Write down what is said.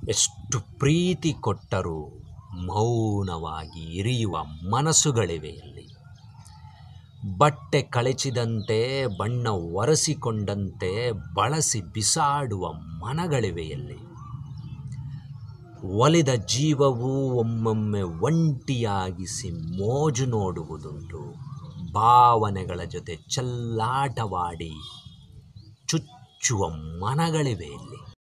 ಎಷ್ಟು ಪ್ರೀತಿ ಕೊಟ್ಟರೂ ಮೌನವಾಗಿ ಇರಿಯುವ ಮನಸ್ಸುಗಳಿವೆ ಇಲ್ಲಿ. ಬಟ್ಟೆ ಕಳಚಿದಂತೆ ಬಣ್ಣ ಒರೆಸಿಕೊಂಡಂತೆ ಬಳಸಿ ಬಿಸಾಡುವ ಮನಗಳಿವೆ ಇಲ್ಲಿ. ಒಲಿದ ಜೀವವು ಒಮ್ಮೊಮ್ಮೆ ಒಂಟಿಯಾಗಿಸಿ ಮೋಜು ನೋಡುವುದುಂಟು. ಭಾವನೆಗಳ ಜೊತೆ ಚೆಲ್ಲಾಟವಾಡಿ ಚುಚ್ಚುವ ಮನಗಳಿವೆ ಇಲ್ಲಿ.